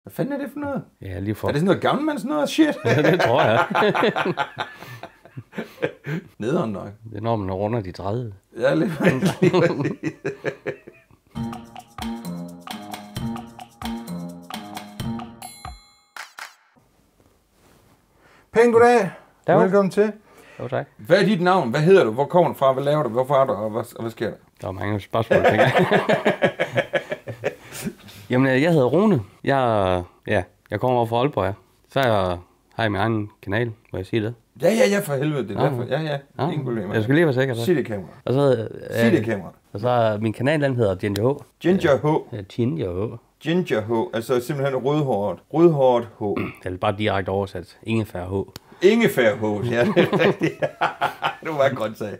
Hvad fanden er det for noget? Ja, lige for. Er det sådan noget gammelmands noget shit? Ja, det tror jeg. Nederen nok. Det er når man runder de 30. Ja, lige præcis. Pæn goddag. Velkommen til. Jo, tak. Hvad er dit navn? Hvad hedder du? Hvor kommer du fra? Hvad laver du? Hvorfor er du? Og hvad sker der? Der er mange spørgsmål, tænker jeg. Jamen, jeg hedder Rune. Jeg kommer over fra Aalborg, ja. Så har jeg min egen kanal, må jeg sige det? Ja, for helvede. Det er derfor. Ja. Ingen problemer. Jeg skal lige være sikker. Sig det, kamera. Og så, Sig det, kamera. Og så min kanal, den hedder Ginger H. Ginger H. Ginger H. Ginger H. Altså simpelthen rødhåret. Rødhåret H. Det er bare direkte oversat. Ingefær H. Ingefær H. Ja, det er rigtigt. Du var en grøntsag.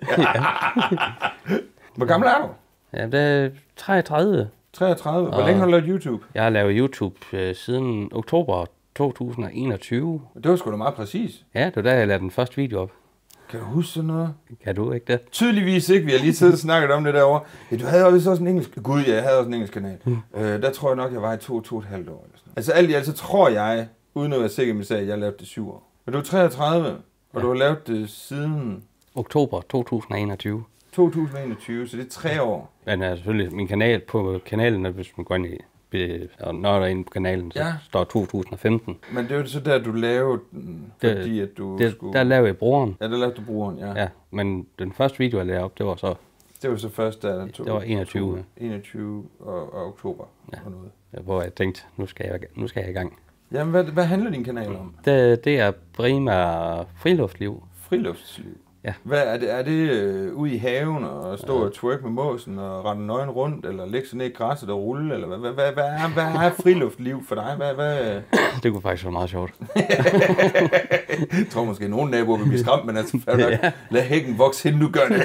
Hvor gammel er du? Ja, det er 33. 33. Hvor længe har du lavet YouTube? Jeg har lavet YouTube siden oktober 2021. Det var sgu da meget præcis. Ja, det var da, jeg lavede den første video op. Kan du huske sådan noget? Kan du ikke det? Tydeligvis ikke. Vi har lige siddet og snakket om det derovre. Ja, du havde også en engelsk... Gud, ja, jeg havde også en engelsk kanal. Der tror jeg nok, jeg var i 2,5 år. Eller sådan. Altså alt i alt, så tror jeg, uden at være sikker med sagen, at jeg lavede det 7 år. Men du er 33, og du har lavet det siden... Oktober 2021. 2021, så det er 3 år. Men selvfølgelig min kanal på kanalen, hvis man går ind i... Og når der er inde på kanalen, så står 2015. Men det er jo så der, du lavede den, fordi at du skulle... Der lavede jeg brugeren. Ja, der lavede du brugeren, ja. Ja, men den første video, jeg lavede op, det var så... Det var så først, der det var 21. 21 og oktober. Ja. Og noget. Hvor jeg tænkte, nu skal jeg i gang. Jamen, hvad handler din kanal om? Det er primært friluftsliv. Friluftsliv? Ja. Hvad er det ude i haven og stå og twerk med måsen og rende nøgen rundt, eller lægge sig ned i græsset og rulle, eller hvad er friluftsliv for dig? Hvad? Det kunne faktisk være meget sjovt. Jeg tror måske, at nogle naboer vil blive skræmt, men altså, lad hækken vokse, inden du gør det.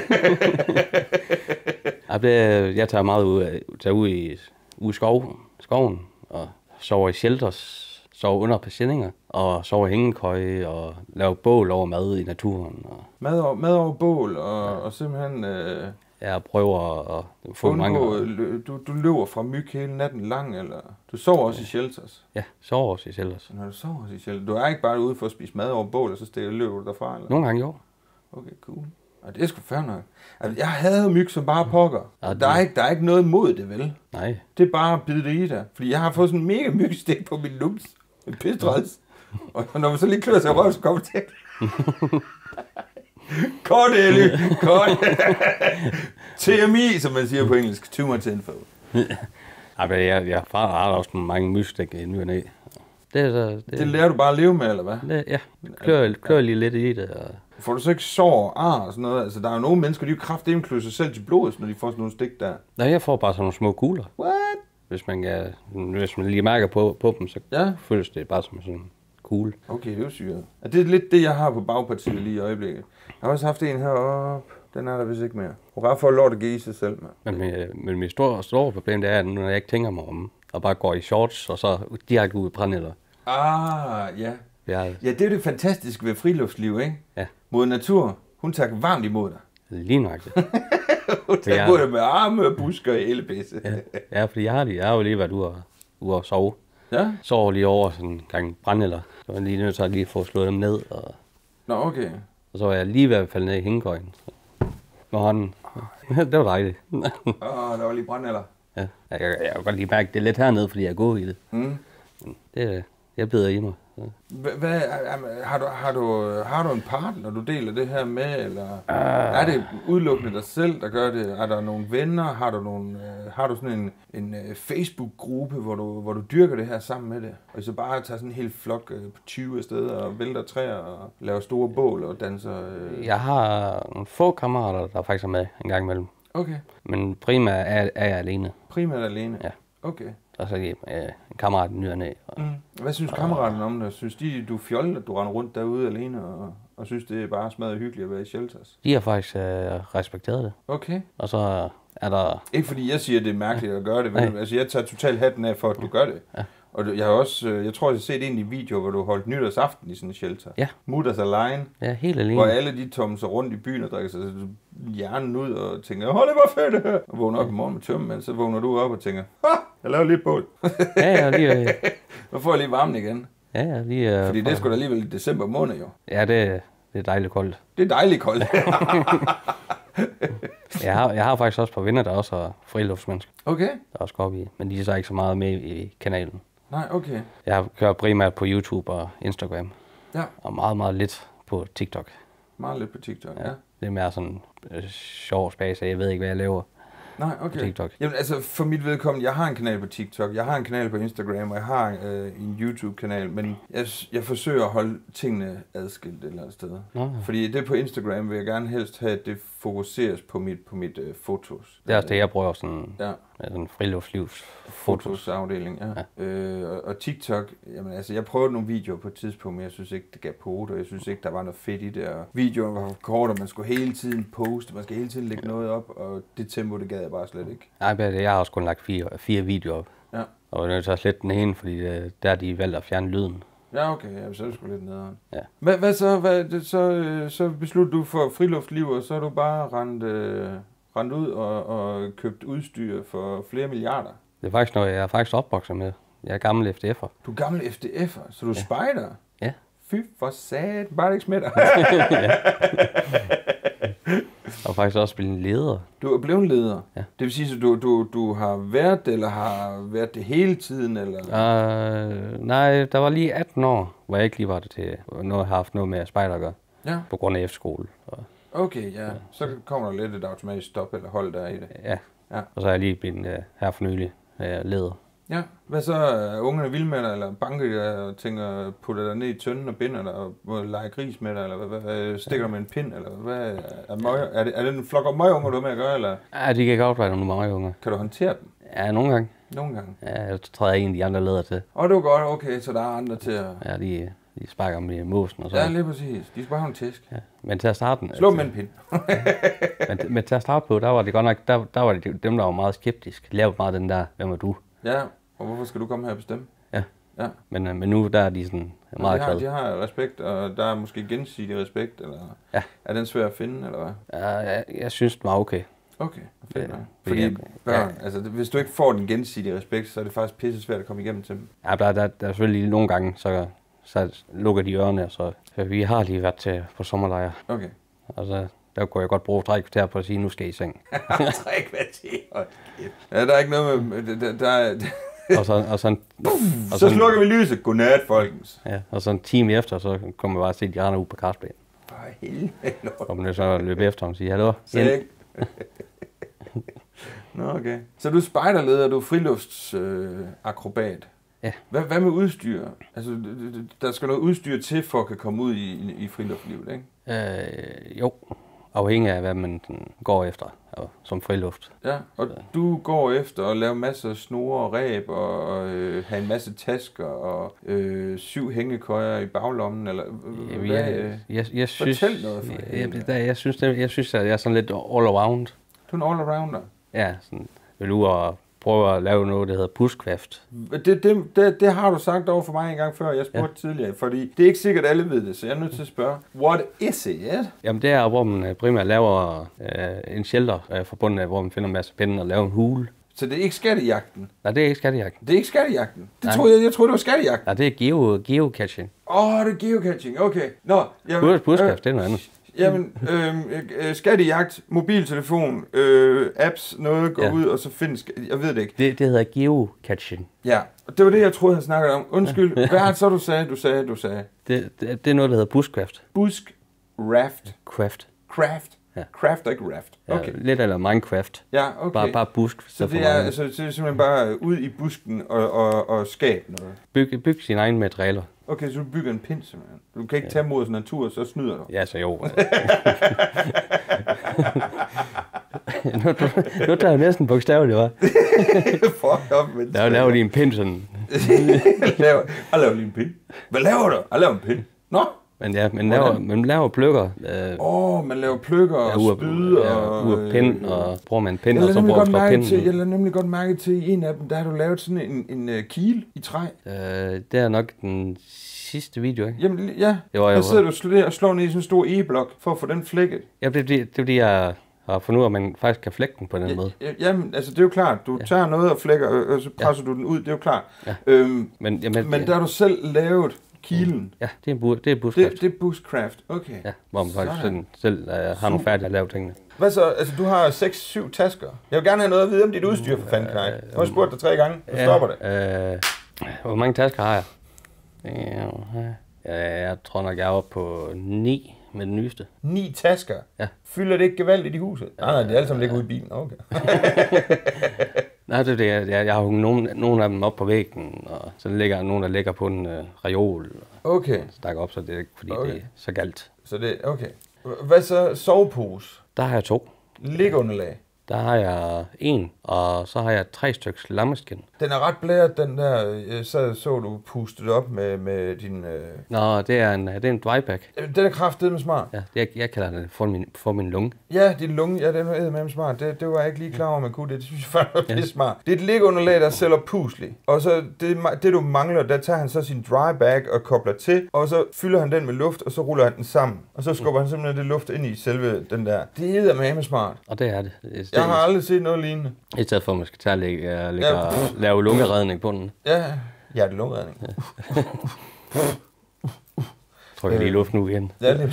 Jeg tager meget ud i skoven og sover i shelters. Sover under patienter og sover i hængekøje og laver bål over mad i naturen. Og mad over bål og simpelthen... Jeg prøver at få mange... Du løber fra myg hele natten lang, eller... Du sover også i shelters? Ja, sover også i shelters. Når du sover også i shelters. Du er ikke bare ude for at spise mad over bål, og så løber du derfra, eller? Nogle gange jo. Okay, cool. Og det er sgu fair nok. Altså, jeg havde myg som bare pokker. Ja, der er ikke noget mod det, vel? Nej. Det er bare at bide det i dig. Fordi jeg har fået sådan en mega mygstik på min lums. En pistræds. Og når man så lige klør sig i røv, så kommer det til. Kort, Elly. Kort. TMI, som man siger på engelsk. Too much info. Jeg har også mange mygstik i ny og næ. Det lærer du bare at leve med, eller hvad? Ja, klør lige lidt i det. Og... Får du så ikke sår, og sådan noget? Altså, der er jo nogle mennesker, de jo kraftigt klør sig selv til blodet, når de får sådan nogle stik der. Nej, jeg får bare sådan nogle små kugler. What? Hvis man lige mærker på dem, så føles det bare som sådan en kugle. Okay, det er jo syret. Og det er lidt det, jeg har på bagpartiet lige i øjeblikket. Jeg har også haft en heroppe. Den er der vist ikke mere. Hun bare får lov at give i sig selv. Men mit store problem, det er, at når jeg ikke tænker mig om, og bare går i shorts, og så direkte ud i brændenælder. Ja. Ja, det er det fantastiske ved friluftsliv, ikke? Ja. Mod natur. Hun tager varmt imod dig. Lige nøjagtigt. Hun tager imod dig med arme og busker og elebisse. Ja, fordi jeg har jo lige været ude og sove. Ja? Sover lige over sådan en gang brændenælder. Så var jeg lige nødt til at lige få slået dem ned. Nå, okay. Og så var jeg lige ved at falde ned i hængekøjen. Med hånden. Det var dejligt. Der var lige brændenælder. Ja, jeg kan godt lige mærke, det er lidt hernede, fordi jeg er god i det. Jeg bider i mig. Har du en partner, du deler det her med, eller er det udelukkende dig selv, der gør det? Er der nogle venner? Har du sådan en Facebook-gruppe, hvor du dyrker det her sammen med det? Og så bare tager sådan en hel flok på 20 steder og vælter træer og laver store bål og danser? Jeg har nogle få kammerater, der faktisk er med en gang imellem. Okay. Men primært er jeg alene. Primært alene? Ja. Okay. Og så en kammerat ny og næ. Hvad synes kammeraterne om det? Synes de, du er fjollet, at du render rundt derude alene, og synes, det er bare smadret hyggeligt at være i shelters? De har faktisk respekteret det. Okay. Og så er der... Ikke fordi jeg siger, at det er mærkeligt at gøre det, men altså, jeg tager totalt hatten af for, at du gør det. Ja. Og jeg har også, jeg tror, jeg har set en i video, hvor du holdt nytårsaften i sådan en shelter. Ja. Mutters alene. Ja, helt alene. Hvor alle de tomser rundt i byen og drikker sig hjernen ud og tænker, det var fedt det her. Og vågner op i morgen med tømmermænd, så vågner du op og tænker, jeg laver lige et bål. Ja, lige... Så får jeg lige varmen igen. Ja, lige... Fordi det er sgu da alligevel i december måned, jo. Ja, det er dejligt koldt. Det er dejligt koldt. Jeg har faktisk også et par venner, der også er friluftsmennesker. Okay. Der også går op i, men de er så ikke så meget med i kanalen. Nej, okay. Jeg har kørt primært på YouTube og Instagram. Ja. Og meget, meget lidt på TikTok. Meget lidt på TikTok, ja. Det er mere sådan sjov spase, jeg ved ikke, hvad jeg laver. Nej, okay. På TikTok. Jamen altså, for mit vedkommende, jeg har en kanal på TikTok, jeg har en kanal på Instagram, og jeg har en YouTube-kanal, men jeg forsøger at holde tingene adskilt et eller andet sted. Fordi det på Instagram vil jeg gerne helst have, at det fokuseres på mit fotos. Det er også det, jeg bruger sådan, ja. Sådan friluftslivs fotosafdeling, ja. Og TikTok, jamen altså, jeg prøvede nogle videoer på et tidspunkt, men jeg synes ikke, det gav på det, og jeg synes ikke, der var noget fedt i det, og videoerne var for korte, og man skulle hele tiden poste, man skal hele tiden lægge noget op, og det tempo, det gad jeg bare slet ikke. Nej, jeg har også kun lagt fire videoer op, og jeg tager slet den ene, fordi der de valgt at fjerne lyden. Ja, okay, ja, så er det sgu lidt nederen. Ja. Hvad så besluttede du for friluftsliv, og så er du bare rendt ud og købt udstyr for flere milliarder? Det er faktisk noget, jeg er faktisk opvokset med. Jeg er gammel FDF'er. Du er gammel FDF'er, så du er spejder? Ja. Fy for sat, bare det ikke smitter. Ja. Og faktisk også blevet leder. Du er blevet leder? Ja. Det vil sige, at du har været det, eller har været det hele tiden? Eller? Nej, der var lige 18 år, hvor jeg ikke lige var det til, når jeg har haft noget med spejder at gøre. Ja. På grund af efterskole. Okay, ja. Så kommer der lidt et automatisk stop eller hold der i det. Ja. Og så er jeg lige blevet her for nylig leder. Ja. Hvad så? Er ungerne vilde med dig, eller banker de dig og tænker, putter dig ned i tønden og binder dig og leger gris med dig, eller hvad stikker dig med en pind, eller hvad? Er det en flok af møgunger, du har med at gøre, eller? Ja, de kan godt være nogle møgunger. Kan du håndtere dem? Ja, nogle gange. Nogle gange? Ja, jeg træder en af de andre leder til. Det var godt, okay, så der er andre til at... Ja, de sparker med måsen og så. Ja, lige præcis. De skal bare have en tæsk. Ja. Men til at starte... Slå med en pind. men til at starte på, der var det godt nok, der var det dem, der var meget skeptisk. Lavede meget den der, hvem er du? Ja, og hvorfor skal du komme her og bestemme? Ja. Men nu der er de sådan meget glade. De har respekt, og der er måske gensidig respekt, eller er den svær at finde, eller hvad? Ja, jeg synes, det var okay. Okay, fedt. Fordi børn, altså hvis du ikke får den gensidige respekt, så er det faktisk pisse svært at komme igennem til dem. Ja, der er selvfølgelig nogle gange, så lukker de ørerne, og så vi har lige været på sommerlejr. Okay. Og så der kunne jeg godt bruge 3 kvarter på at sige, nu skal I i seng. 3 kvarter? Ja, der er ikke noget med... Så slukker vi lyset. Godnat, folkens. Ja, og så en time efter, så kommer jeg bare at se, de render ud på græsplænen. For helvede. Og man så løbe efter ham og sige, hallo? Nå, okay. Så du er spejderleder, du er friluftsakrobat. Ja. Hvad med udstyr? Altså, der skal noget udstyr til, for at kan komme ud i friluftslivet, ikke? Jo. Afhængig af, hvad man går efter som friluft. Ja, og du går efter at lave masser af snore og ræb og have en masse tasker og 7 hængekøjer i baglommen, eller jeg synes, fortæl noget for jeg synes, at jeg er sådan lidt all around. Du er en all-arounder? Ja, sådan vil ud og prøve at lave noget, der hedder bushcraft. Det har du sagt over for mig en gang før, jeg spurgte tidligere, fordi det er ikke sikkert, at alle ved det, så jeg er nødt til at spørge, what is it? Jamen det er, hvor man primært laver en shelter forbundet af, hvor man finder en masse pinde og laver en hule. Så det er ikke skattejagten? Nej, det er ikke skattejagten. Det er ikke skattejagten? Jeg troede, det var skattejagten. Nej, det er geocaching. Det er geocaching, okay. Nå, bushcraft, det er noget andet. Jamen, skattejagt, mobiltelefon, apps, noget går ud, og så findes... Jeg ved det ikke. Det hedder geocaching. Ja, og det var det, jeg troede, han snakkede om. Undskyld, hvad er det så, du sagde? Det er noget, der hedder bushcraft. Bushcraft? Craft? Ja. Craft og ikke raft. Okay. Ja, lidt eller Minecraft. Ja, okay. Bare busk. Så det er simpelthen bare ud i busken og skabe noget? Byg sine egne materialer. Okay, så du bygger en pind simpelthen. Du kan ikke tage mod natur, så snyder du. Ja, så jo. nu tager jeg næsten bogstaveligt, hva'? Fuck op, men... Der laver de en pind sådan. Jeg laver lige en pind. Hvad laver du? Jeg laver en pind. Nå? Man laver pløkker. Man laver pløkker og spyd og pind, og bruger man en pind, og så bruger man fra pinden. Jeg lader nemlig godt mærke til, i en af dem, der har du lavet sådan en kile i træ. Det er nok den sidste video, ikke? Jamen, ja. Der sidder du og slår ned i sådan en stor e-blok, for at få den flækket. Ja, det er fordi, har fundet ud af, at man faktisk kan flække den på den måde. Jamen, altså det er jo klart. Du tager noget og flækker, og så presser du den ud. Det er jo klart. Ja. Men der har du selv lavet kilen. Ja, det er bushcraft. Det er bushcraft, okay. Ja, hvor man faktisk selv har nogle færdige at lave tingene. Hvad så? Altså, du har 6-7 tasker. Jeg vil gerne have noget at vide om dit udstyr, for fanden, Kai. Jeg har spurgt dig 3 gange. Du stopper det. Hvor mange tasker har jeg? Jeg tror nok, jeg er oppe på 9 med den nyeste. 9 tasker? Ja. fylder det ikke gevaldigt i huset? Nej, de alle sammen ligger ude i bilen. Okay. Nej, det er det. Jeg har jo nogle af dem op på væggen, og så ligger nogle, der ligger på en reol. Okay. Stakker op, så det er ikke, fordi det er så galt. Så det okay. Hvad så sovepose? Der har jeg 2. Ligunderlag? Der har jeg 1, og så har jeg 3 stykker lammeskin. Den er ret blæret, den der, så du pustet op med din... Nå, det er en drypack. Den er kraftedeme smart. Ja, jeg kalder det for min lunge. Ja, din lunge, ja, den er eddermame smart. Det var jeg ikke lige klar over, man kunne det. Det synes jeg faktisk var pisse smart. Det er et ligunderlag, der sælger puslig. Og så det du mangler, der tager han så sin drybag og kobler til, og så fylder han den med luft, og så ruller han den sammen. Og så skubber han simpelthen det luft ind i selve den der. Det er eddermame smart. Og det er det. Jeg har aldrig set noget lignende. I stedet for, at man skal tage og lave lungeredning på den. Ja, hjertelungeredning. Ja. Tror jeg lige luft nu igen. Ja, det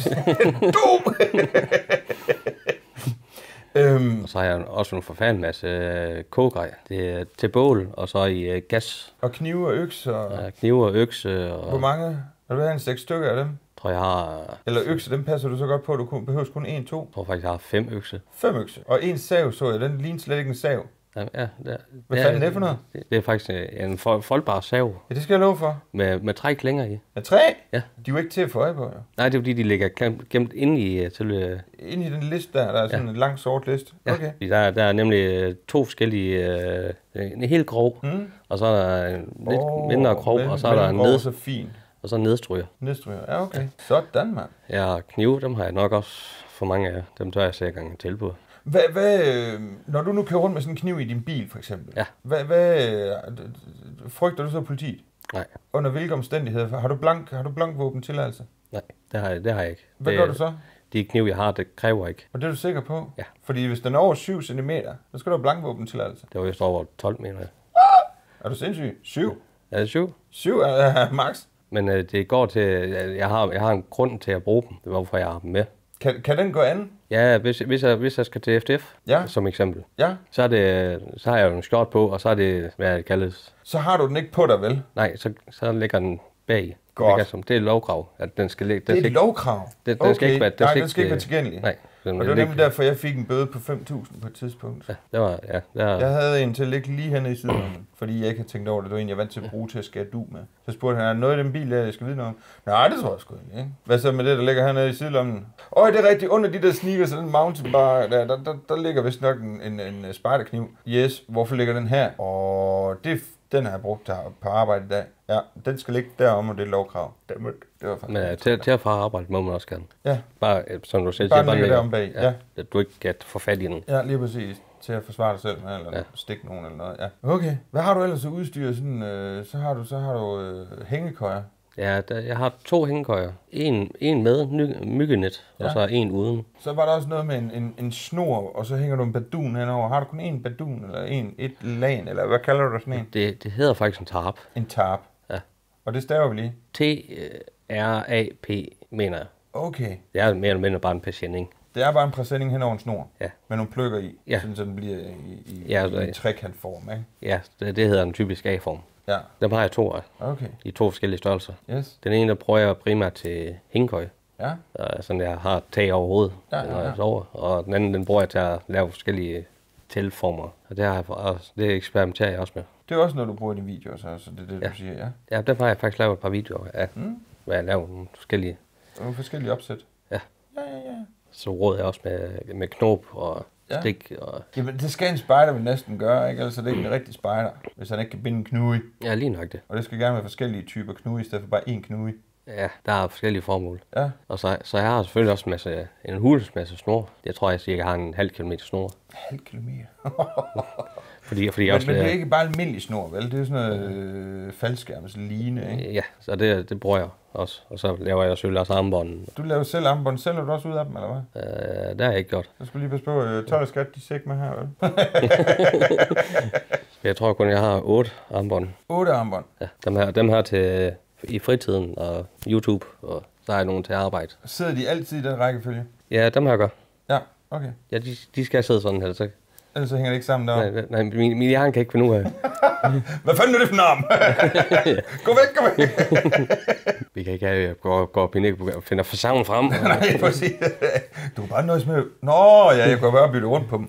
Og så har jeg også en forfærdelig masse kogegrej. Det er til bål, og så i gas. Og knive og økse. Ja, knive og økse. Og hvor mange? Har du have en 6 stykker af dem? Tror jeg har... Eller økse, dem passer du så godt på, at du behøver kun 1-2? Jeg tror faktisk, jeg har 5 økse. 5 økse. Og en sav, så jeg. Den ligner slet ikke en sav. Ja, hvad fanden er det for noget? Det er faktisk en foldbar sav. Ja, det skal jeg love for. Med 3 klinger i. Med 3? Ja. De er jo ikke til at få øje på, jo. Nej, det er fordi, de ligger gemt inde i... Inde i den liste der er sådan en lang sort liste? Okay. Ja, der er nemlig 2 forskellige... en helt grov, og så er der en lidt mindre grov, og så er der en så fin. Og så nedstryger. Nedstryger, ja okay. Sådan, mand. Ja, knive, dem har jeg nok også for mange af. Dem tør jeg sikkert gange tilbud. Når du nu kører rundt med sådan en kniv i din bil, for eksempel. Ja. Frygter du så politiet? Nej. Under hvilke omstændigheder? Har du blank våbentilladelse? Nej, det har jeg ikke. Hvad gør du så? De kniv, jeg har, det kræver ikke. Og det er du sikker på? Ja. Fordi hvis den er over 7 cm, så skal du have blank våbentilladelse. Det var just over 12 meter. Er du sindssyg? 7? Er det 7? 7 er max. Men det går til, jeg har en grund til at bruge dem. Det var, hvorfor jeg har dem med. Kan den gå an? Ja, hvis jeg skal til FDF, som eksempel, så har jeg jo en skjort på, og så er det, hvad det kaldes. Så har du den ikke på dig, vel? Nej, så ligger den bag. Godt. Det er lovkrav, at den skal ligge. Det er et lovkrav? Den skal ikke være tilgængelig? Nej. Og det var nemlig derfor, jeg fik en bøde på 5.000 på et tidspunkt. Ja, det var, Jeg havde en til at ligge lige hernede i siden, fordi jeg ikke havde tænkt over det. Det var en, jeg vant til at bruge til at skære du med. Så spurgte han, er der noget i den bil, jeg skal vide noget om? Nej, det tror jeg sgu ikke. Hvad så med det, der ligger hernede i sidelommen? Det er rigtigt. Under de der sneakers og den mountain bar, der ligger vist nok en spejderkniv. Yes, hvorfor ligger den her? Den har jeg brugt på arbejde i dag. Ja, den skal ligge derom, og det er lovkrav. Det var faktisk men til at fra arbejde må man også gerne. Ja. Bare, som du selv siger, bare ligge derom bag. Ja. Du ikke kan få fat i den. Ja, lige præcis. Til at forsvare dig selv med, eller stikke nogen eller noget. Ja. Okay. Hvad har du ellers at udstyre? Sådan, så har du hængekøjer. Ja, jeg har 2 hængekøjer. En med myggenet, og så en uden. Så var der også noget med en snor, og så hænger du en badun henover. Har du kun en badun, eller et lagen, eller hvad kalder du sådan en? Det hedder faktisk en tarp. En tarp? Ja. Og det staver vi lige? T-R-A-P, mener jeg. Okay. Det er mere eller mindre bare en præsending. Det er bare en præsending hen over en snor? Ja. Med nogle pløkker i? Ja. Sådan, så den bliver i en trekantform, ikke? Ja, det hedder en typisk A-form. Ja. Dem har jeg 2 af. Okay. I 2 forskellige størrelser. Yes. Den ene, der bruger jeg primært til hængekøj. Ja. Sådan jeg har tag over hovedet, når jeg sover. Og den anden, den bruger jeg til at lave forskellige teltformer. Og det eksperimenterer jeg også med. Det er også noget, du bruger i dine videoer, så det er det, du siger, ja? Ja, der har jeg faktisk lavet et par videoer af, hvad jeg laver nogle forskellige. Nogle forskellige opsæt? Ja. Ja. Så råder jeg også med knop og stik. Og... Jamen, det skal en spejder vel næsten gøre, ikke? Altså, det er ikke en rigtig spejder, hvis han ikke kan binde en knude. Ja, lige nok det. Og det skal gerne være forskellige typer knude, i stedet for bare én knude. Ja, der er forskellige formål. Ja. Og så jeg har selvfølgelig også en hulens masse snor. Jeg tror, jeg cirka har en halv kilometer snor. Halv kilometer? Fordi men også, det er ikke bare almindelig snor, vel? Det er sådan noget faldskærmsline, ikke? Ja, så det bruger jeg også. Og så laver jeg selvfølgelig også armbånd. Du laver selv armbånd. Sælger du også ud af dem, eller hvad? Det har jeg ikke gjort. Jeg skulle lige passe på, tøj og skat, de er ikke med her, vel? Jeg tror kun, jeg har 8 armbånd. 8 armbånd? Ja, dem her til i fritiden og YouTube, og så har jeg nogle til arbejde. Sidder de altid i den rækkefølge? Ja, dem har jeg gør. Ja, okay. Ja, de skal sidde sådan her, så... Ellers så hænger det ikke sammen deroppe. Nej, min hjerne kan ikke finde ud af. Hvad fanden er det for en arm? Gå væk! Vi kan ikke have gå op i næk og finde forsavn frem. Nej, præcis. Du kan bare nøjes med... Nå, ja, jeg kan bare bytte rundt på dem.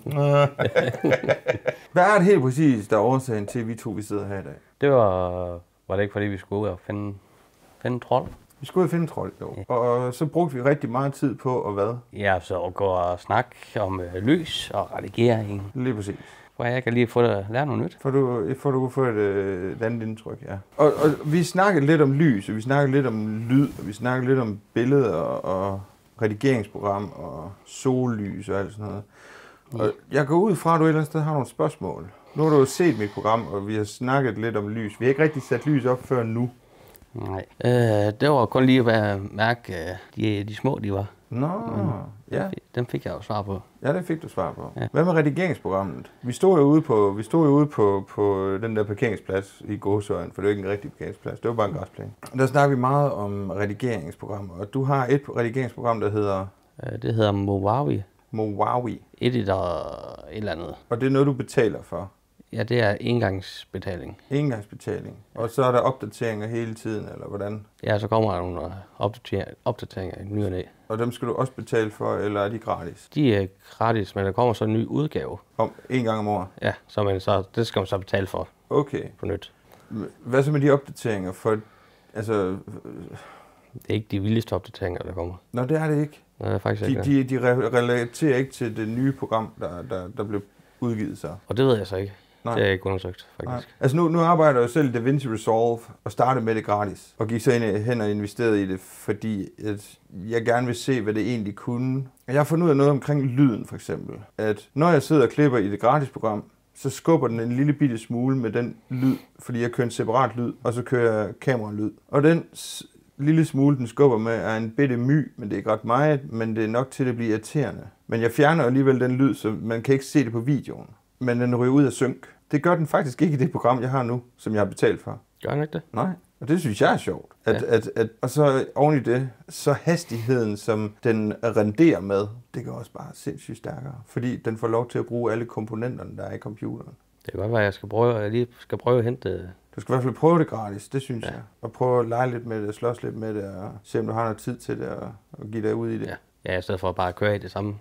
Hvad er det helt præcis, der er årsagen til, at vi sidder her i dag? Det var det ikke, fordi vi skulle ud og finde en trold? Vi skulle ud og finde en trold, jo. Ja. Og så brugte vi rigtig meget tid på, og hvad? Ja, så gå og snakke om lys og redigering. Lige præcis. For jeg kan lige lære noget nyt. For du kunne få et andet indtryk, ja. Og vi snakkede lidt om lys, og vi snakkede lidt om lyd, og vi snakkede lidt om billeder og redigeringsprogram og sollys og alt sådan noget. Og jeg går ud fra, at du et eller andet sted har nogle spørgsmål. Nu har du jo set mit program, og vi har snakket lidt om lys. Vi har ikke rigtig sat lys op før nu. Nej. Det var kun lige at mærke, de små de var. Nå, ja. Dem fik jeg jo svar på. Ja, det fik du svar på. Ja. Hvad med redigeringsprogrammet? Vi stod jo ude på den der parkeringsplads i Gåsøjen, for det er jo ikke en rigtig parkeringsplads, det var bare en græsplæne. Der snakker vi meget om redigeringsprogrammer, og du har et redigeringsprogram, der hedder... Det hedder Movavi. Movavi. Et eller andet. Og det er noget, du betaler for? Ja, det er engangsbetaling. Engangsbetaling. Og så er der opdateringer hele tiden, eller hvordan? Ja, så kommer der nogle opdateringer i ny og næ. Og dem skal du også betale for, eller er de gratis? De er gratis, men der kommer så en ny udgave. Om en gang om året? Ja, det skal man så betale for. Okay. På nyt. Hvad så med de opdateringer? For, altså... Det er ikke de vildeste opdateringer, der kommer. Nå, det er det ikke. Nej, det er faktisk ikke. De relaterer ikke til det nye program, der blev udgivet så. Og det ved jeg så ikke. Nej. Det har jeg ikke undersøgt, faktisk. Nej. Altså nu arbejder jeg selv i DaVinci Resolve og startede med det gratis. Og gik så hen og investerede i det, fordi at jeg gerne vil se, hvad det egentlig kunne. Jeg har fundet ud af noget omkring lyden, for eksempel. At når jeg sidder og klipper i det gratis program, så skubber den en lille bitte smule med den lyd, fordi jeg kører en separat lyd, og så kører jeg kameralyd. Og den lille smule, den skubber med, er en bitte my, men det er ikke ret meget, men det er nok til at blive irriterende. Men jeg fjerner alligevel den lyd, så man kan ikke se det på videoen. Men den ryger ud af synk. Det gør den faktisk ikke i det program, jeg har nu, som jeg har betalt for. Gør den ikke det? Nej, og det synes jeg er sjovt. Og så oven i det, så hastigheden, som den renderer med, det går også bare sindssygt stærkere. Fordi den får lov til at bruge alle komponenterne, der er i computeren. Det kan godt være, at jeg lige skal prøve at hente det. Du skal i hvert fald prøve det gratis, det synes jeg. Og prøve at lege lidt med det, slås lidt med det, og se om du har noget tid til det, og give dig ud i det. Ja, i stedet for at bare køre i det samme.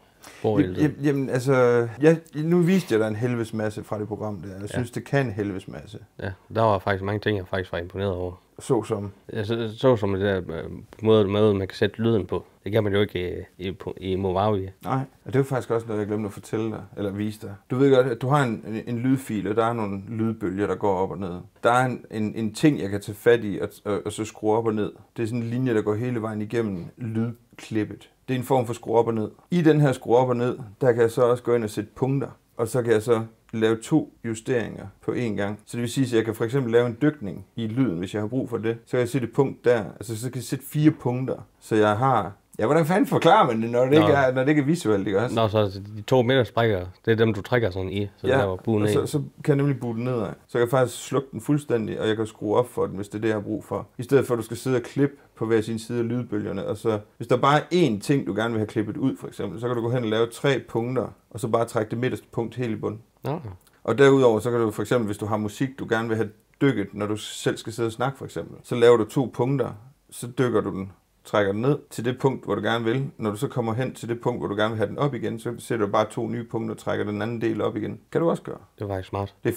Jamen altså, nu viste jeg dig en helvedes masse fra det program der. Jeg synes, det kan en helvedes masse. Ja, der var faktisk mange ting, jeg faktisk var imponeret over. Såsom? Så som det der måde, man kan sætte lyden på. Det kan man jo ikke i Movavi. Nej, og det er jo faktisk også noget, jeg glemte at fortælle dig, eller vise dig. Du ved godt, at du har en lydfil, og der er nogle lydbølger, der går op og ned. Der er en ting, jeg kan tage fat i, og så skrue op og ned. Det er sådan en linje, der går hele vejen igennem lydklippet. Det er en form for skrue op og ned. I den her skrue op og ned, der kan jeg så også gå ind og sætte punkter. Og så kan jeg så lave 2 justeringer på én gang. Så det vil sige, at jeg kan for eksempel lave en dykning i lyden, hvis jeg har brug for det. Så kan jeg sætte et punkt der. Altså så kan jeg sætte 4 punkter. Så jeg har... Ja, hvordan fanden forklarer man det, når det ikke er visuelt, ikke også? Nå, så de 2 midtersprækker, det er dem, du trækker sådan i. Så ja, og så kan jeg nemlig bue den nedad. Så jeg kan faktisk slukke den fuldstændig, og jeg kan skrue op for den, hvis det er det, jeg har brug for. I stedet for, at du skal sidde og klippe på hver sin side af lydbølgerne. Og så, hvis der bare er én ting, du gerne vil have klippet ud, for eksempel, så kan du gå hen og lave 3 punkter, og så bare trække det midterste punkt helt i bunden. Okay. Og derudover, så kan du for eksempel, hvis du har musik, du gerne vil have dykket, når du selv skal sidde og snakke, for eksempel, så laver du 2 punkter, så dykker du den, trækker den ned til det punkt, hvor du gerne vil. Når du så kommer hen til det punkt, hvor du gerne vil have den op igen, så sætter du bare 2 nye punkter og trækker den anden del op igen. Kan du også gøre? Det var faktisk smart. Det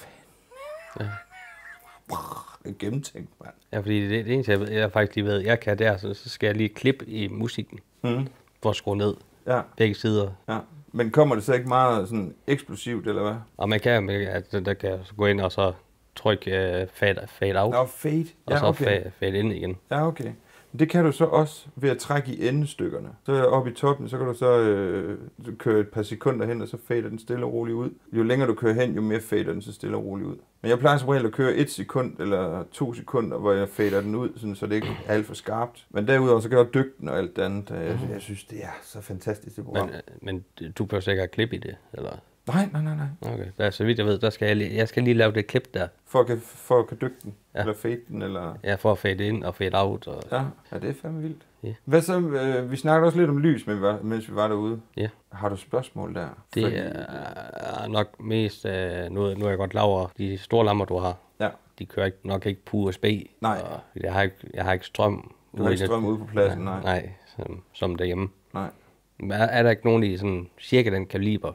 er det er gennemtænkt, mand. Ja, fordi det eneste, jeg faktisk lige ved, jeg kan der, så skal jeg lige klippe i musikken, for at skrue ned begge sider. Ja. Men kommer det så ikke meget sådan eksplosivt, eller hvad? Og man kan, der kan jeg gå ind og så trykke fade out. Nå, fade. Og så fade ind igen. Ja, okay. Det kan du så også ved at trække i endestykkerne. Så oppe i toppen, så kan du så køre et par sekunder hen, og så fader den stille og roligt ud. Jo længere du kører hen, jo mere fader den så stille og roligt ud. Men jeg plejer som regel at køre 1 sekund eller 2 sekunder, hvor jeg fader den ud, sådan, så det ikke er alt for skarpt. Men derudover så kan jeg dykke den og alt det andet. Jeg synes, det er så fantastisk, det program. Men du behøver sikkert klip i det, eller? Nej. Okay, der, så vidt jeg ved, der skal jeg skal lige lave det klip der. For at kan dykke den, eller fade den, eller... Ja, for at fade ind og fade out. Og... Ja, det er fandme vildt. Ja. Hvad så, vi snakkede også lidt om lys, mens vi var derude. Ja. Har du spørgsmål der? Det er nok mest, nu er jeg godt klar over, de store lamper, du har. Ja. De kører nok ikke på USB. Nej. Og jeg har ikke strøm. Du har ikke strøm ude på pladsen, nej. Nej, som derhjemme. Nej. Er der ikke nogen i sådan cirka den kaliber?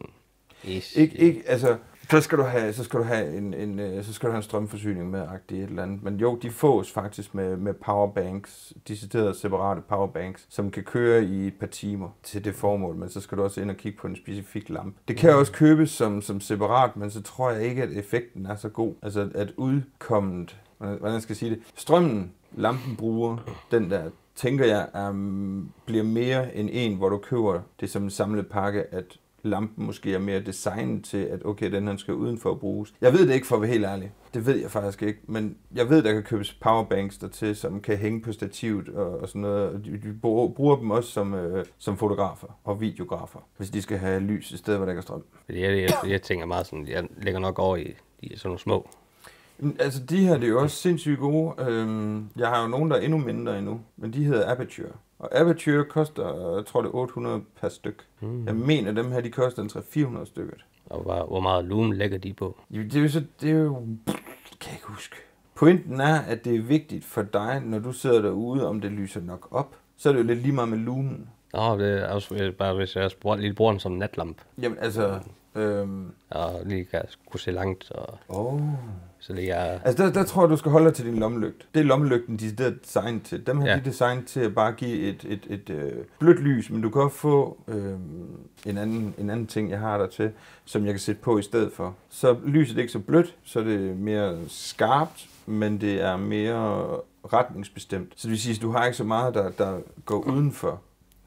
Ikke, altså, så skal du have en strømforsyning med et eller andet. Men jo, de fås faktisk med powerbanks, deciderede separate powerbanks, som kan køre i et par timer til det formål, men så skal du også ind og kigge på en specifik lampe. Det kan også købes som separat, men så tror jeg ikke, at effekten er så god. Altså, at udkommet, hvordan skal jeg sige det, strømmen, lampen bruger, den der, tænker jeg, bliver mere end en, hvor du køber det som en samlet pakke, at lampen måske er mere designet til, at okay, den her skal udenfor at bruges. Jeg ved det ikke, for at være helt ærlig. Det ved jeg faktisk ikke, men jeg ved, der kan købes powerbanks dertil, som kan hænge på stativet og sådan noget. De bruger dem også som fotografer og videografer, hvis de skal have lys i stedet, hvor der ikke er strøm. Jeg tænker meget sådan, jeg lægger nok over i sådan nogle små. Altså, de her, det er jo også sindssygt gode. Jeg har jo nogen, der er endnu mindre endnu, men de hedder Aperture. Og Aperture koster, jeg tror det er 800 per styk. Jeg mener, dem her, de koster en 300-400 stykker. Og hvor meget lumen lægger de på? Det er jo, kan jeg ikke huske. Pointen er, at det er vigtigt for dig, når du sidder derude, om det lyser nok op. Så er det jo lidt lige meget med lumen. Det er også bare, hvis jeg lige bruger den som natlamp. Jamen altså... Og lige kan kunne se langt. Så det er... Altså der tror jeg, du skal holde dig til din lommelygte. Det er lommelygten, de er designet til. Dem her, de er designet til at bare give et blødt lys, men du kan også få en anden ting, jeg har der til, som jeg kan sætte på i stedet for. Så lyset er ikke så blødt, så er det mere skarpt, men det er mere retningsbestemt. Så det vil sige, at du har ikke så meget, der går udenfor.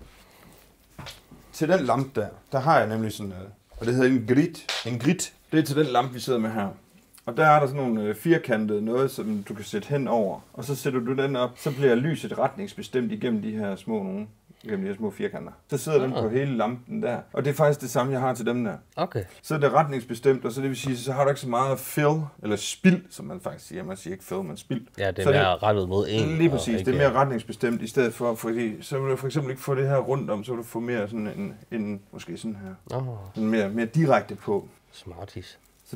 Til den lampe der har jeg nemlig sådan noget. Og det hedder en grit. Det er til den lampe, vi sidder med her. Og der er der sådan nogle firkantede noget, som du kan sætte hen over. Og så sætter du den op, så bliver lyset retningsbestemt igennem de her små firkanter. Så sidder den på hele lampen der. Og det er faktisk det samme, jeg har til dem der. Okay. Så er det retningsbestemt, og så det vil sige, så har du ikke så meget fill, eller spild, som man faktisk siger. Man siger ikke fill, men spild. Ja, det er mere rettet mod en. Lige præcis, det er mere retningsbestemt i stedet for, fordi så vil du for eksempel ikke få det her rundt om, så vil du få mere sådan en måske sådan her. Sådan mere direkte på. Smarties. Så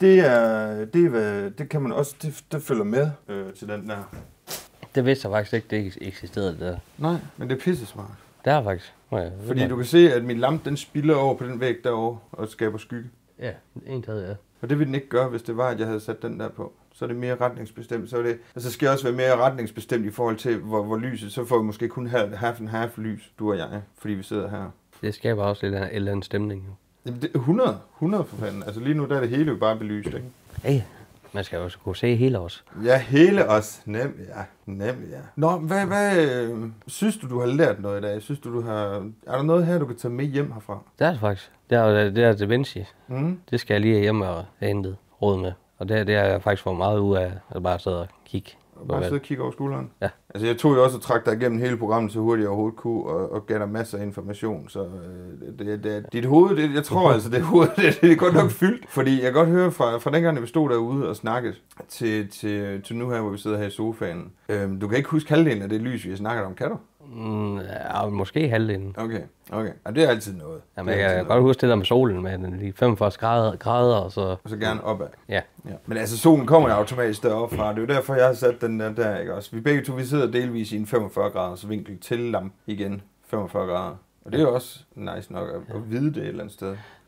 det kan man også, det følger med til den der. Det vidste jeg faktisk ikke, det eksisterede der. Nej, men det er pisse smart. Det er faktisk. Fordi du kan se, at min lampe, den spiller over på den væg derovre og skaber skygge. Ja, ja. Og det ville den ikke gøre, hvis det var, at jeg havde sat den der på. Så er det mere retningsbestemt. Så skal jeg også være mere retningsbestemt i forhold til, hvor lyset, så får vi måske kun half lys, du og jeg, fordi vi sidder her. Det skaber også en eller anden stemning. Jo. Jamen, det er 100 for fanden. Altså lige nu, der er det hele jo bare belyst, ikke? Ja, man skal jo også kunne se hele os. Ja, hele os. Nemlig, ja. Nå, hvad synes du har lært noget i dag? Synes du har... Er der noget her, du kan tage med hjem herfra? Det er det faktisk. Det er Da Vinci. Det skal jeg lige hjem og have hentet råd med. Og det er jeg faktisk fået meget ud af, at bare sidde og kigge. Bare sidde og kigge over skulderen? Ja. Altså jeg tog jo også og trak dig igennem hele programmet, så hurtigt jeg overhovedet kunne, og gav dig masser af information. Så dit hoved, jeg tror altså, det hoved, det er godt nok fyldt. Fordi jeg kan godt høre fra dengang, vi stod derude og snakkede, til nu her, hvor vi sidder her i sofaen. Du kan ikke huske halvdelen af det lys, vi har snakket om, kan du? Ja, måske halvdelen. Okay. Ja, det er altid noget. Jamen, jeg kan godt huske det der med solen, med de 45 grader og så... Og så gerne opad. Ja. Men altså, solen kommer jo automatisk deroppe fra. Det er jo derfor, jeg har sat den der, ikke også? Vi begge to, vi sidder delvis i en 45 graders vinkel til lampen igen. 45 grader. Og det er jo også nice nok at vide det et eller andet sted.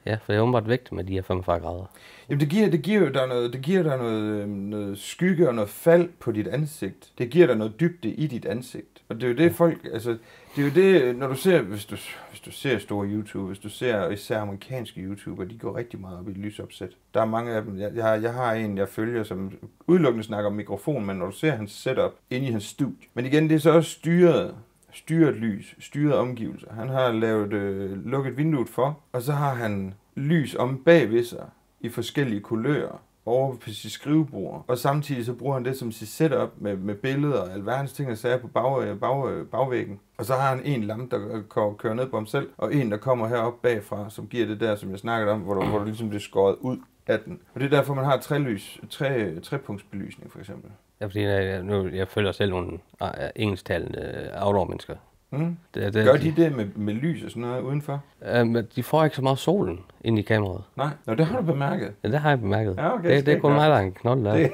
Ja, for det er åbenbart vigtigt med de her 45 grader. Jamen det giver dig noget skygge og noget fald på dit ansigt. Det giver dig noget dybde i dit ansigt. Og det er jo det folk, altså, det er jo det, når du ser, hvis du ser store YouTube, hvis du ser især amerikanske YouTuber, de går rigtig meget op i lysopsæt. Der er mange af dem, jeg har en, jeg følger, som udelukkende snakker om mikrofon, men når du ser hans setup inde i hans studie. Men igen, det er så også styret lys, styret omgivelser. Han har lavet lukket vinduet for, og så har han lys om bagved sig i forskellige kulører over på sit skrivebord. Og samtidig så bruger han det som sit setup med billeder og alverdens ting og sager på bagvæggen. Og så har han en lampe, der kører ned på ham selv, og en, der kommer heroppe bagfra, som giver det der, som jeg snakkede om, hvor du ligesom bliver skåret ud af den. Og det er derfor, man har trepunktsbelysning for eksempel. Ja, fordi jeg følger selv nogle engelsktalende outdoor-mennesker. Gør de det med lys og sådan noget udenfor? De får ikke så meget solen ind i kameraet. Nej, nå, det har du bemærket. Ja, det har jeg bemærket. Ja, okay, det er kun mig, der er en knold der.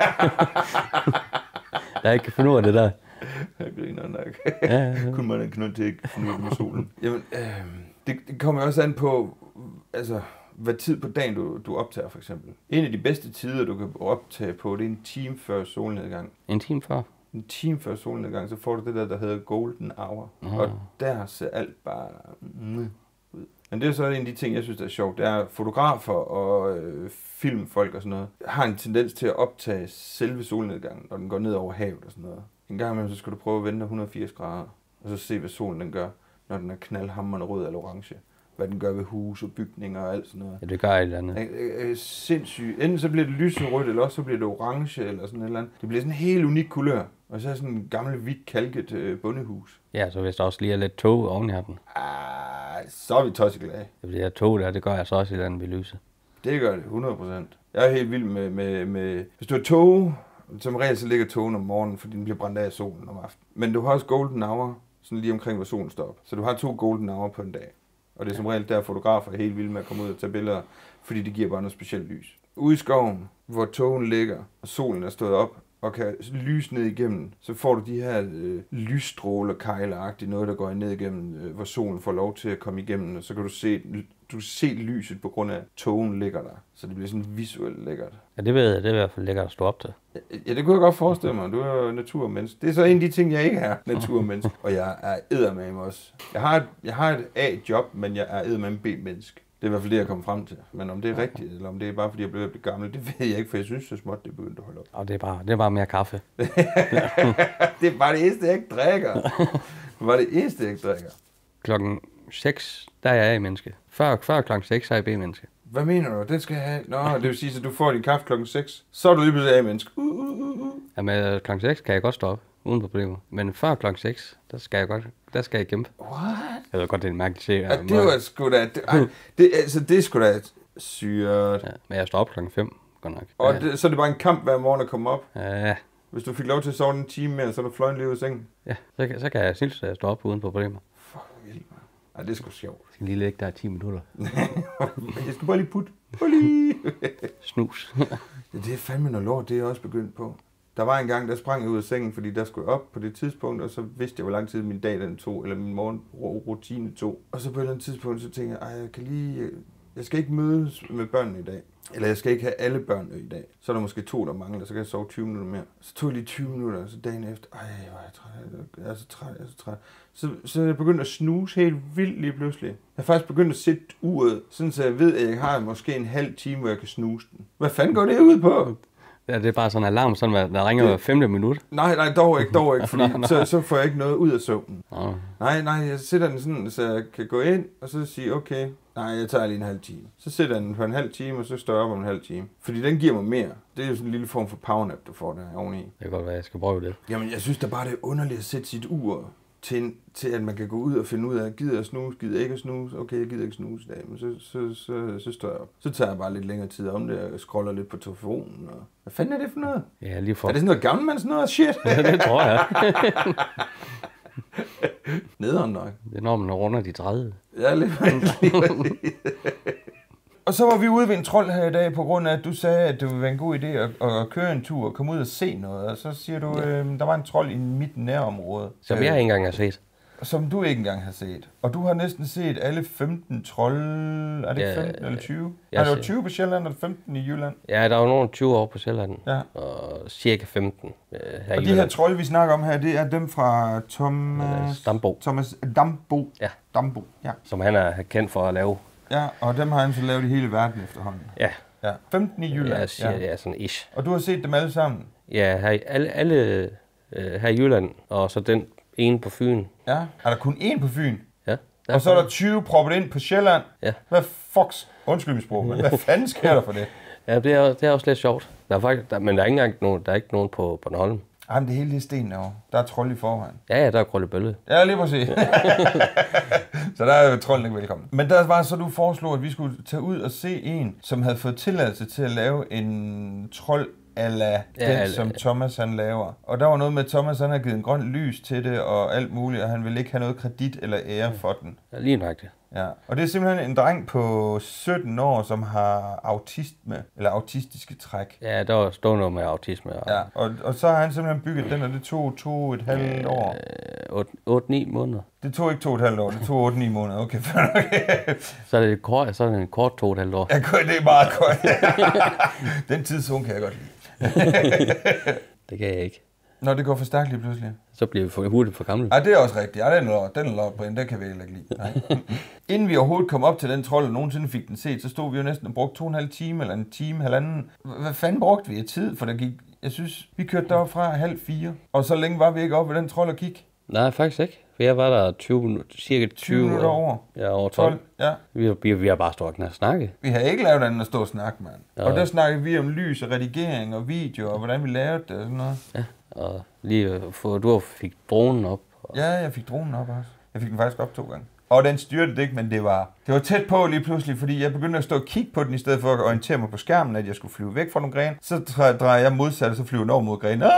Der ikke kan finde ud af det der. Jeg griner nok. Ja. Kun man en knold til ikke finde ud af med solen. Jamen, det kommer også an på, altså, hvad tid på dagen du optager for eksempel. En af de bedste tider, du kan optage på, det er en time før solnedgang. En time før? En time før solnedgang, så får du det der hedder golden hour. Og der ser alt bare ud. Men det er så en af de ting, jeg synes, der er sjovt. Det er, at fotografer og filmfolk og sådan noget, har en tendens til at optage selve solnedgangen, når den går ned over havet og sådan noget. En gang imellem, så skal du prøve at vende 180 grader, og så se, hvad solen den gør, når den er knaldhamrende rød eller orange. Hvad den gør ved huse og bygninger og alt sådan noget. Ja, det gør et eller andet. Sindssygt. Enten så bliver det lyserødt, eller også så bliver det orange, eller sådan et eller andet. Det bliver sådan en helt unik kulør. Og så er sådan en gammel, hvidt kalket bondehus. Ja, så hvis der også lige er lidt tog oven i hatten. Så er vi tosseglade. Det her tog der, det gør jeg så også i den ved lyset. Det gør det, 100%. Jeg er helt vild med hvis du har tog, som regel så ligger togen om morgenen, fordi den bliver brændt af solen om aftenen. Men du har også golden hour, sådan lige omkring, hvor solen står op. Så du har 2 golden hour på en dag. Og det er som regel der fotografer er helt vilde med at komme ud og tage billeder, fordi det giver bare noget specielt lys. Ude i skoven, hvor togen ligger, og solen er stået op, og kan lyse ned igennem, så får du de her lysstråler-kejleragtige noget, der går ned igennem, hvor solen får lov til at komme igennem, og så kan du se lyset på grund af, at togen ligger der. Så det bliver sådan visuelt lækkert. Ja, det ved jeg. Det er i hvert fald lækkert at stå op til. Ja, det kunne jeg godt forestille mig. Du er jo naturmenneske. Det er så en af de ting, jeg ikke er naturmenneske. Og jeg er eddermame også. Jeg har et A-job, men jeg er eddermame B-menneske. Det er i hvert fald det, jeg kommer frem til. Men om det er rigtigt, eller om det er bare, fordi jeg blev gammel, det ved jeg ikke, for jeg synes, det er småt, det begyndte at holde op. Og det er bare mere kaffe. Det er bare det eneste, jeg ikke drikker. Det var det eneste, jeg ikke drikker. Klokken 6, der er jeg A-menneske. Før klokken 6 er jeg B-menneske. Hvad mener du? Den skal jeg have. Nå, det vil sige, at du får din kaffe klokken 6. Så er du lige pludselig A-menneske. Jamen, klokken 6 kan jeg godt stå op, uden problemer. Men før klokken 6, der skal jeg kæmpe. What? Jeg ved godt, det er en mærkelig serie. Ja, det var sgu da... Det er sgu da syret. Ja, men jeg står op klokken 5, godt nok. Og så er det bare en kamp hver morgen at komme op? Ja. Hvis du fik lov til at sove en time mere, så er du fløjen lige ud af sengen? Ja, så kan jeg synes, at jeg står op uden problemer. Fuck, vildt, man. Ej, det er sgu sjovt. Jeg skal lige ligge der 10 minutter. Jeg skal bare lige putte. Snus. Ja, det er fandme noget lort, det er jeg også begyndt på. Der var en gang, der sprang jeg ud af sengen, fordi der skulle jeg op på det tidspunkt, og så vidste jeg, hvor lang tid min dag den tog, eller min morgenrutine tog. Og så på et eller andet tidspunkt, så tænkte jeg, jeg skal ikke mødes med børnene i dag. Eller jeg skal ikke have alle børnene i dag. Så er der måske 2, der mangler, så kan jeg sove 20 minutter mere. Så tog jeg lige 20 minutter, og så dagen efter, hvor er jeg træt, jeg er så træt. Så jeg begyndte at snuse helt vildt lige pludselig. Jeg har faktisk begyndt at sætte uret, sådan så jeg ved, at jeg har måske en halv time, hvor jeg kan snuse den. Hvad fanden går det ud på? Ja, det er bare sådan en alarm, sådan, der ringer hver 5. minut. Nej, dog ikke, fordi så får jeg ikke noget ud af søvnen. Nej, jeg sætter den sådan, så jeg kan gå ind, og så sige, okay, nej, jeg tager lige en halv time. Så sætter jeg den på en halv time, og så står jeg op om en halv time. Fordi den giver mig mere. Det er jo sådan en lille form for powernap, du får der oveni. Det kan godt være, jeg skal prøve det. Jamen, jeg synes da bare, det er underligt at sætte sit ur til at man kan gå ud og finde ud af, gider jeg snuse, gider jeg ikke snuse, okay, jeg gider ikke snuse i dag, men så står jeg op. Så tager jeg bare lidt længere tid om det, og scroller lidt på telefonen, og hvad fanden er det for noget? Ja, lige for. Er det sådan noget gammelmands noget shit? Ja, det tror jeg. Nederen nok. Det er når man runder de 30. Ja, lidt. Og så var vi ude ved en trold her i dag, på grund af, at du sagde, at det ville være en god idé at køre en tur og komme ud og se noget. Og så siger du, der var en trold i mit nærområde. Som jeg ikke engang har set. som du ikke engang har set. Og du har næsten set alle 15 trolde. Er det 15 eller 20? Er der 20 på Sjælland, eller 15 i Jylland? Ja, der var nogle 20 år på Sjælland. Ja. Og cirka 15 her og de her trolde, vi snakker om her, det er dem fra Thomas Dambo. Ja. Dambo, ja. Som han er kendt for at lave. Ja, og dem har han så lavet i hele verden efterhånden. Ja. Ja. 15 i Jylland. Jeg siger, ja, sådan ish. Og du har set dem alle sammen? Ja, alle her i Jylland, og så den ene på Fyn. Ja. Er der kun én på Fyn? Ja. Og så er der 20 proppet ind på Sjælland? Ja. Hvad fucks? Undskyld mit sprog, men hvad fanden sker der for det? Ja, det er også lidt sjovt. Men der er ikke engang nogen på Bornholm. Ej, men det hele er sten derovre. Der er trold i forvejen. Ja, der er Krøllebølle. Ja, lige præcis. Så der er jo trolden ikke velkommen. Men der var så, du foreslog, at vi skulle tage ud og se en, som havde fået tilladelse til at lave en trold ala den, som Thomas han laver. Og der var noget med, at Thomas han har givet en grøn lys til det og alt muligt, og han ville ikke have noget kredit eller ære for den. Ja, lige nøjagtigt. Ja, og det er simpelthen en dreng på 17 år, som har autisme, eller autistiske træk. Ja, der står noget med autisme. Ja, og så har han simpelthen bygget den, og det tog 2,5 år. 8-9 måneder. Det tog ikke 2,5 år, det tog 8-9 måneder. Okay. Så er det en kort 2,5 år. Ja, det er meget kort. Den tidszone kan jeg godt lide. Det kan jeg ikke. Når det går for stærkt lige pludselig. Så bliver vi for hurtigt for gamle. Ja, det er også rigtigt. Ja, den er lort, den kan vi ikke lide. Nej. Inden vi overhovedet kom op til den trold, og nogensinde fik den set, så stod vi jo næsten og brugte 2,5 timer, eller en time, halvanden. Hvad fanden brugte vi af tid? For der gik, jeg synes, vi kørte derop fra 3:30, og så længe var vi ikke oppe ved den trold og kigge. Nej, faktisk ikke. For jeg var der cirka 20 minutter over. Ja, over 12. Ja. Vi har bare stået og snakket. Vi har ikke lavet andet at stå og snakke, mand. Ja. Og der snakkede vi om lys og redigering og video, og hvordan vi lavede det og sådan noget. Ja, og lige du fik dronen op. Og... Ja, jeg fik dronen op også. Jeg fik den faktisk op 2 gange. Og den styrtede ikke, men det var tæt på lige pludselig, fordi jeg begyndte at stå og kigge på den, i stedet for at orientere mig på skærmen, at jeg skulle flyve væk fra nogle grene. Så drejer jeg modsat, og så flyver den over mod grene.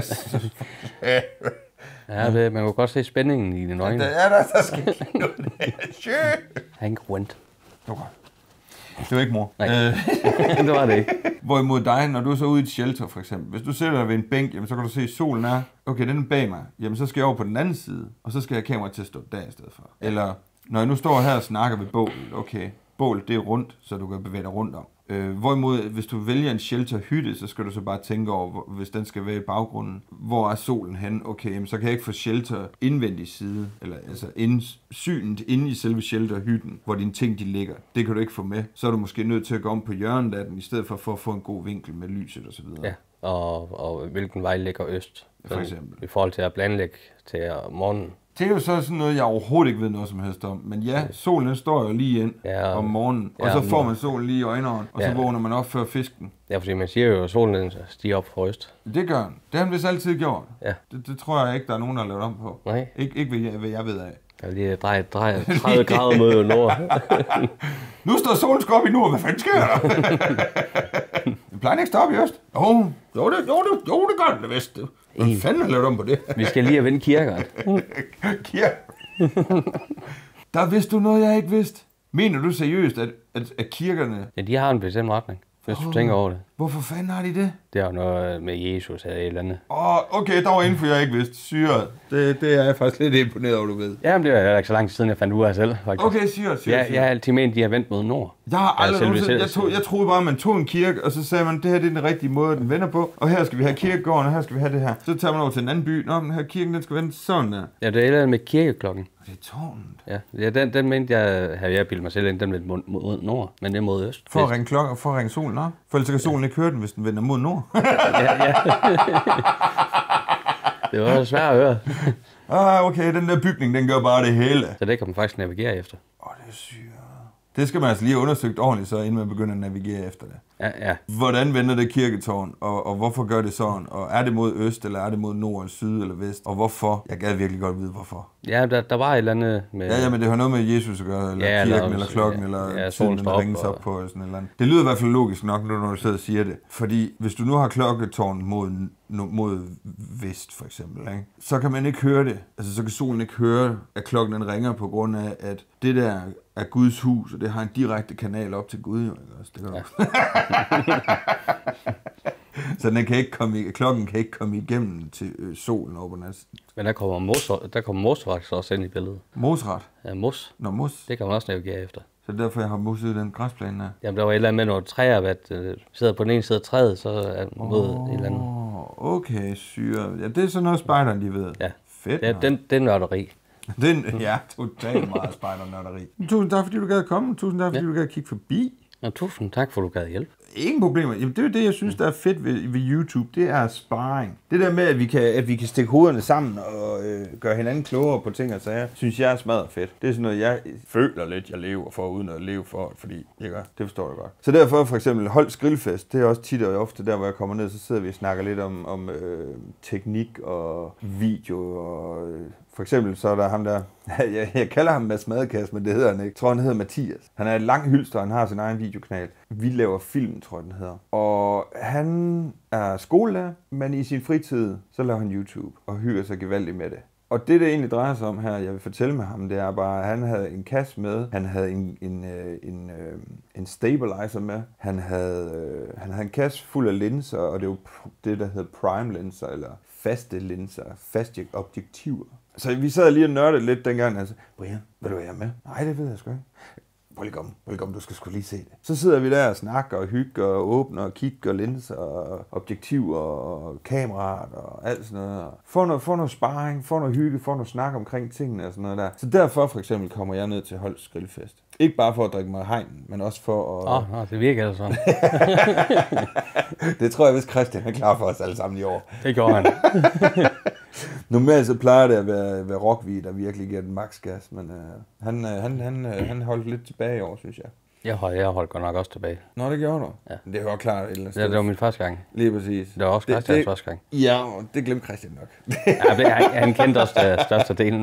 Ja, man kan godt se spændingen i dine øjne. Ja, der skal ikke noget der. Hank Wendt. Det var ikke mor. Nej, det var det ikke. Hvorimod dig, når du er så ude i et shelter for eksempel, hvis du sætter dig ved en bænk, jamen, så kan du se, at solen er, okay, den er bag mig, jamen så skal jeg over på den anden side, og så skal jeg have kameraet til at stå der i stedet for. Eller når jeg nu står her og snakker ved bålet, okay, bålet det er rundt, så du kan bevæge dig rundt om. Hvorimod, hvis du vælger en shelterhytte, så skal du så bare tænke over, hvis den skal være i baggrunden, hvor er solen hen? Okay, jamen, så kan jeg ikke få shelter indvendig side, eller altså synet inde i selve shelterhytten, hvor dine ting de ligger. Det kan du ikke få med. Så er du måske nødt til at gå om på hjørnet af den, i stedet for at få en god vinkel med lyset og så videre. Ja, og hvilken vej ligger øst? For eksempel. I forhold til at planlægge til morgenen. Det er jo så sådan noget, jeg overhovedet ikke ved noget som helst om. Men ja, solen står jo lige ind om morgenen, og så får man solen lige i øjnene, og så vågner man op før fisken. Ja, fordi man siger jo, at solen stiger op fra øst. Det gør den. Det har den vist altid gjort. Ja. Det tror jeg ikke, der er nogen, der har lavet om på. Nej. Ikke hvad jeg ved af. Jeg vil lige dreje 30 grader mod nord. Nu står solen sgu op i nord. Hvad fanden sker der? Det plejer ikke stoppe i øst. Jo, det gør den vest. Hvad fanden har lavet om på det? Vi skal lige have vendt kirkeren. Der vidste du noget, jeg ikke vidste. Mener du seriøst, at kirkerne... Ja, de har en bestemt retning, hvis du tænker over det. Hvorfor fanden har de det? Det er jo noget med Jesus eller et eller andet. Okay, der var info, jeg ikke vidste. Syret. Det er jeg faktisk lidt imponeret over, du ved. Jamen, det er ikke så lang tid siden, jeg fandt ud af selv, faktisk. Okay, syret. Jeg har altid ment, de har vendt mod nord. Jeg har aldrig jeg troede bare, at man tog en kirke, og så sagde man, det her det er den rigtige måde, den vender på. Og her skal vi have kirkegården, og her skal vi have det her. Så tager man over til en anden by. Nå, den her kirken, den skal vende sådan der. Ja, det er et eller andet med kirkeklokken. Det er tårnet. Ja, den mente jeg bildet mig selv ind, den vendte mod nord, men det er mod øst. For at ringe klokken, for at ringe solen op. For ellers kan solen ikke høre den, hvis den vender mod nord. Ja. Det var svært at høre. Okay, den der bygning, den gør bare det hele. Så det kan man faktisk navigere efter. Det er sygt. Det skal man altså lige have undersøgt ordentligt, så inden man begynder at navigere efter det. Ja. Hvordan vender det kirketårn, og hvorfor gør det sådan? Og er det mod øst, eller er det mod nord, eller syd, eller vest? Og hvorfor? Jeg gad virkelig godt vide, hvorfor. Ja, der var et eller andet med... Ja, men det har noget med Jesus at gøre, eller kirken, eller klokken, eller tiden, der ringes op på, eller sådan et eller andet. Det lyder i hvert fald logisk nok, når du sidder og siger det. Fordi hvis du nu har klokketårn mod vest, for eksempel, ikke? Så kan man ikke høre det. Altså, så kan solen ikke høre, at klokken den ringer på grund af, at det der er Guds hus, og det har en direkte kanal op til Gud. Jo, ikke? Altså, det kan Så klokken kan ikke komme igennem til solen over på næsten. Men der kommer mosret også ind i billedet. Mosret? Ja, mos. Nå, mos. Det kan man også navigere efter. Så det er derfor, jeg har mosset den græsplæne der. Jamen, der var et eller andet med nogle træer, at sidder på den ene side af træet, så er mod et eller andet. Okay, syre. Ja, det er sådan noget, spejderen de ved. Ja. Fedt. Ja, det er nørderi. Ja, totalt meget spejdernørderi. Tusind tak, fordi du gad komme. Tusind tak, fordi du gad kigge forbi. Og tusind tak, for du gad hjælp. Ingen problemer. Jamen, det er det, jeg synes, der er fedt ved YouTube. Det er sparring. Det der med, at vi kan stikke hovederne sammen og gøre hinanden klogere på ting og sager, synes jeg er smadret fedt. Det er sådan noget, jeg føler lidt, jeg lever for, uden at leve for, fordi jeg gør. Det forstår jeg godt. Så derfor for eksempel Holts Grillfest, det er også tit og ofte der, hvor jeg kommer ned, så sidder vi og snakker lidt om teknik og video og... For eksempel så er der ham der, jeg kalder ham Mads Madkasse, men det hedder han ikke. Jeg tror, han hedder Mathias. Han er et lang hylster, han har sin egen videokanal. Vi laver film, tror jeg, den hedder. Og han er skolelærer, men i sin fritid, så laver han YouTube og hygger sig gevaldigt med det. Og det egentlig drejer sig om her, jeg vil fortælle med ham, det er bare, at han havde en kasse med. Han havde en stabilizer med. Han havde en kasse fuld af linser, og det er jo det, der hedder prime linser, eller faste linser, faste objektiver. Så vi sad lige og nørdede lidt dengang, altså, Brian, vil du være med? Nej, det ved jeg sgu ikke. Velkommen, du skal sgu lige se det. Så sidder vi der og snakker og hygger og åbner og kigger linser og objektiver og kameraer og alt sådan noget. Få noget sparring, få noget hygge, få noget snak omkring tingene og sådan noget der. Så derfor for eksempel kommer jeg ned til Holts Grillfest. Ikke bare for at drikke mig hegn, men også for at... det virker altså sådan. Det tror jeg, hvis Christian er klar for os alle sammen i år. Det går han. Normalt så plejer det at være Rockvig, der virkelig giver den max gas, men han holdt lidt tilbage i år, synes jeg. Jeg holdt godt nok også tilbage. Nå, det gjorde du? Ja. Det er jo klart et eller andet sted. Ja, det var min første gang. Lige præcis. Det var også Christians første gang. Ja, det glemte Christian nok. Han kendte også største delen.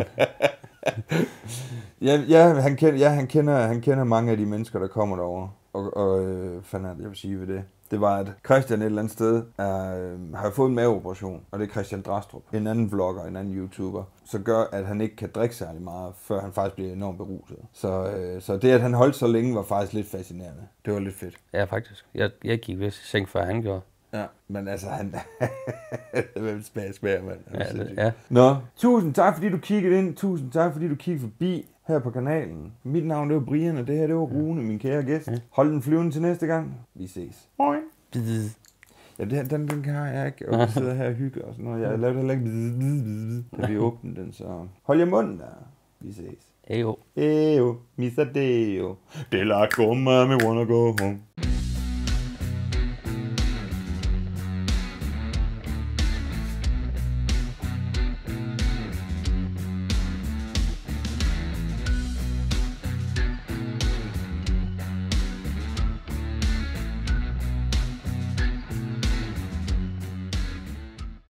Han kender mange af de mennesker, der kommer derover. Og fanden jeg vil sige ved det. Det var, at Christian et eller andet sted har fået en maveoperation, og det er Christian Drastrup, en anden vlogger, en anden YouTuber, så gør, at han ikke kan drikke særlig meget, før han faktisk bliver enormt beruset. Så det, at han holdt så længe, var faktisk lidt fascinerende. Det var lidt fedt. Ja, faktisk. Jeg gik vist i seng, før han gjorde. Ja, men altså han... Hvem smager, mand? Ja. Nå, tusind tak, fordi du kiggede ind. Tusind tak, fordi du kiggede forbi her på kanalen. Mit navn, det var Brian, og det her, det var Rune, min kære gæst. Hold den flyvende til næste gang. Vi ses. Hej. Ja, den kan jeg ikke, og vi sidder her og hygger og sådan noget. Jeg lavede heller ikke da vi åbnede den, så hold jer munden der. Vi ses. Ejo. Mr. Deo. De la goma, me wanna go home.